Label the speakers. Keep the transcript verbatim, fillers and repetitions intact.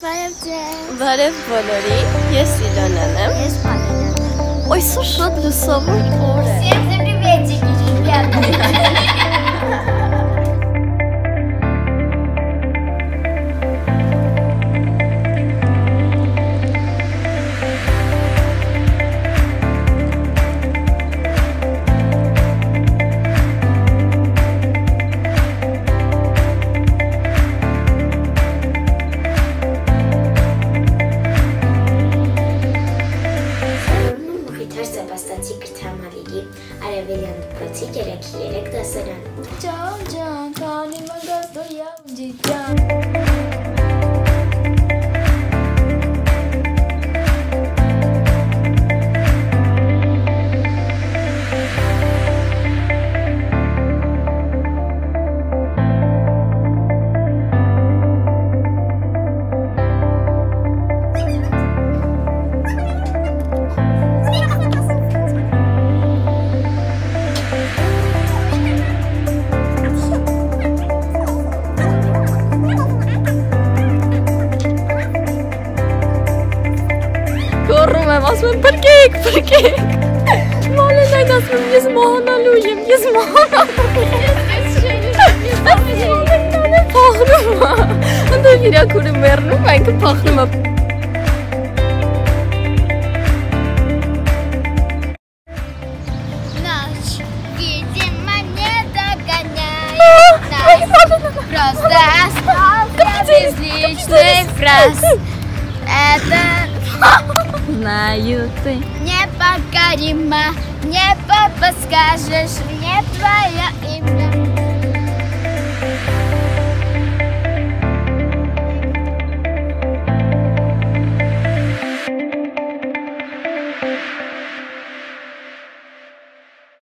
Speaker 1: Բարև բոլորին, ես Իլոնան եմ։
Speaker 2: Ես Փալենան եմ։
Speaker 1: Այսօր շատ լուսավոր օր է։
Speaker 2: Всем приветики, ребята։ Սեպաստանցի կրթամալիկի արևելյան դպրոցի երեքի երեք դասարան։ Ջան ջան, քանի մագաստո յաուջի ջան։
Speaker 1: Գոռում եմ, ասում եմ բրկեք, բրկեք։ Մալեն այդ ասում եմ, ես մահանալու եմ, ես մահանալու եմ։ Փախնում է։ Ընդով իրակուրը մեռնում, այնքը փախնում է։
Speaker 2: Ночь, видимо, не догоняет нас. Просто остался безличный фраз. Это...
Speaker 1: Знаю ты.
Speaker 2: Непокоримо, не подскажешь мне твое имя.